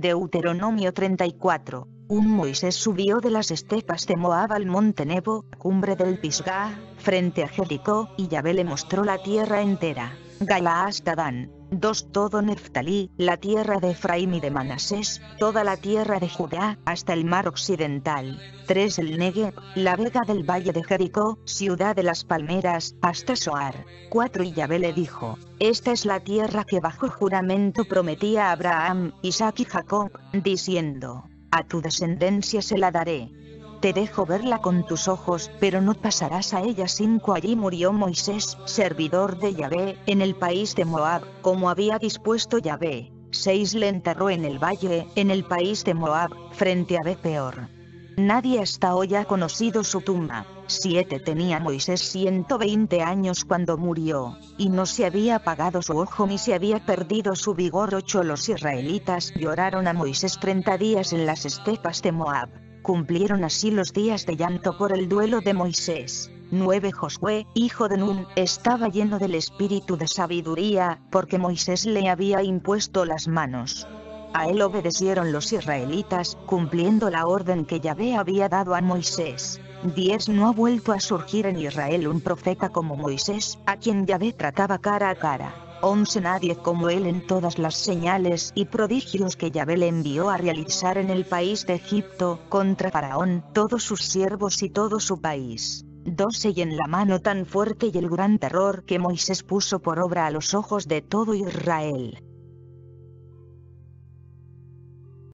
Deuteronomio 34. Moisés subió de las estepas de Moab al monte Nebo, cumbre del Pisgah, frente a Jericó, y Yahvé le mostró la tierra entera. Galaad hasta Dan. 2. Todo Neftalí, la tierra de Efraín y de Manasés, toda la tierra de Judá, hasta el mar occidental. 3. El Negev, la vega del valle de Jericó, ciudad de las palmeras, hasta Soar. 4. Y Yahvé le dijo: esta es la tierra que bajo juramento prometí a Abraham, Isaac y Jacob, diciendo: a tu descendencia se la daré. Te dejo verla con tus ojos, pero no pasarás a ella. 5. Allí murió Moisés, servidor de Yahvé, en el país de Moab, como había dispuesto Yahvé. 6. Le enterró en el valle, en el país de Moab, frente a Bet-peor. Nadie hasta hoy ha conocido su tumba. 7. Tenía Moisés 120 años cuando murió, y no se había apagado su ojo ni se había perdido su vigor. 8. Los israelitas lloraron a Moisés 30 días en las estepas de Moab. Cumplieron así los días de llanto por el duelo de Moisés. 9. Josué, hijo de Nun, estaba lleno del espíritu de sabiduría, porque Moisés le había impuesto las manos. A él obedecieron los israelitas, cumpliendo la orden que Yahvé había dado a Moisés. 10. No ha vuelto a surgir en Israel un profeta como Moisés, a quien Yahvé trataba cara a cara. 11. Nadie como él en todas las señales y prodigios que Yahvé le envió a realizar en el país de Egipto, contra Faraón, todos sus siervos y todo su país. 12. Y en la mano tan fuerte y el gran terror que Moisés puso por obra a los ojos de todo Israel.